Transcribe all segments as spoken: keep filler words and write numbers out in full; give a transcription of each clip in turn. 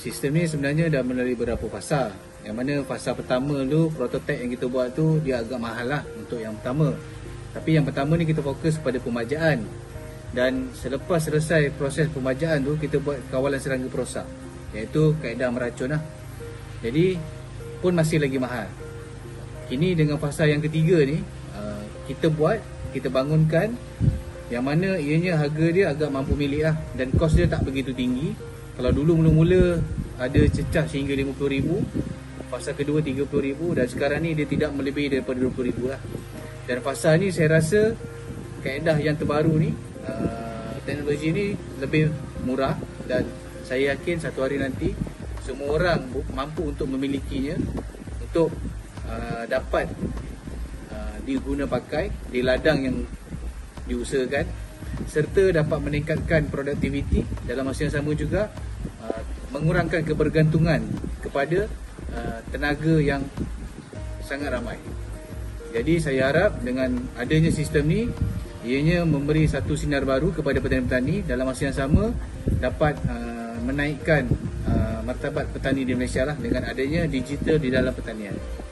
sistem ni sebenarnya dah melalui beberapa fasa. Yang mana fasa pertama tu, prototype yang kita buat tu dia agak mahal lah untuk yang pertama. Tapi yang pertama ni kita fokus pada pemajaan. Dan selepas selesai proses pemajaan tu, kita buat kawalan serangga perosak, iaitu kaedah meracun lah. Jadi pun masih lagi mahal. Kini dengan fasa yang ketiga ni, kita buat, kita bangunkan, yang mana ianya harga dia agak mampu milik lah. Dan kos dia tak begitu tinggi. Kalau dulu mula-mula ada cecah sehingga lima puluh ribu, fasa kedua tiga puluh ribu, dan sekarang ni dia tidak melebihi daripada dua puluh ribu lah. Dan fasa ni saya rasa kaedah yang terbaru ni, uh, teknologi ni lebih murah, dan saya yakin satu hari nanti semua orang mampu untuk memilikinya, untuk uh, dapat uh, diguna pakai di ladang yang diusahakan, serta dapat meningkatkan produktiviti dalam masa yang sama juga, uh, mengurangkan kebergantungan kepada uh, tenaga yang sangat ramai. Jadi saya harap dengan adanya sistem ni, ianya memberi satu sinar baru kepada petani-petani, dalam masa yang sama dapat uh, menaikkan uh, martabat petani di Malaysia lah, dengan adanya digital di dalam pertanian.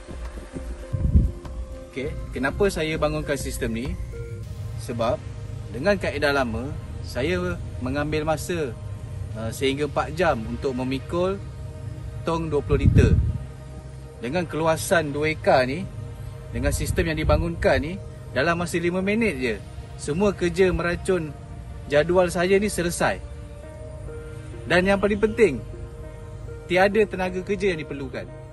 Okay, kenapa saya bangunkan sistem ni? Sebab dengan kaedah lama, saya mengambil masa uh, sehingga empat jam untuk memikul tong dua puluh liter. Dengan keluasan dua ekar ni, dengan sistem yang dibangunkan ni, dalam masa lima minit je, semua kerja meracun jadual saya ni selesai. Dan yang paling penting, tiada tenaga kerja yang diperlukan.